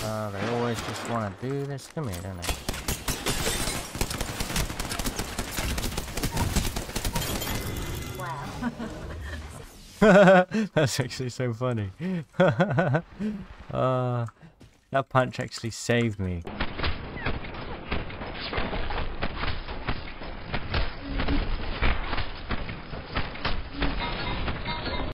They always just want to do this to me, don't they? That's actually so funny. That punch actually saved me.